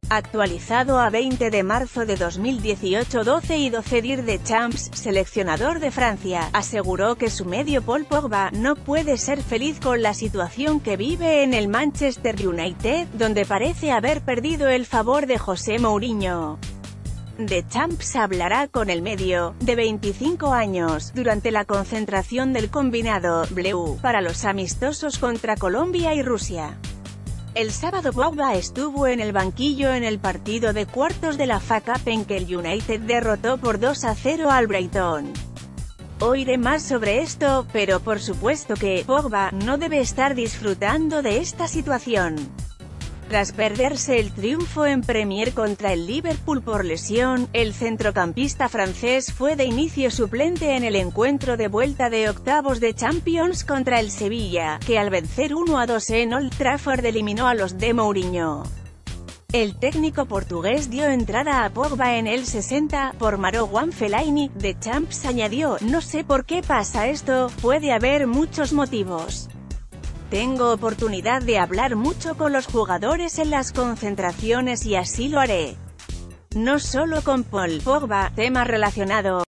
Actualizado a 20 de marzo de 2018, 12 y 12 Didier Deschamps, seleccionador de Francia, aseguró que su medio Paul Pogba no puede ser feliz con la situación que vive en el Manchester United, donde parece haber perdido el favor de José Mourinho. Deschamps hablará con el medio, de 25 años, durante la concentración del combinado bleu para los amistosos contra Colombia y Rusia. El sábado Pogba estuvo en el banquillo en el partido de cuartos de la FA Cup en que el United derrotó por 2-0 al Brighton. Oiré más sobre esto, pero por supuesto que Pogba no debe estar disfrutando de esta situación. Tras perderse el triunfo en Premier contra el Liverpool por lesión, el centrocampista francés fue de inicio suplente en el encuentro de vuelta de octavos de Champions contra el Sevilla, que al vencer 1-2 en Old Trafford eliminó a los de Mourinho. El técnico portugués dio entrada a Pogba en el 60, por Marouane Fellaini. Deschamps añadió: "No sé por qué pasa esto, puede haber muchos motivos. Tengo oportunidad de hablar mucho con los jugadores en las concentraciones y así lo haré. No solo con Paul Pogba, tema relacionado".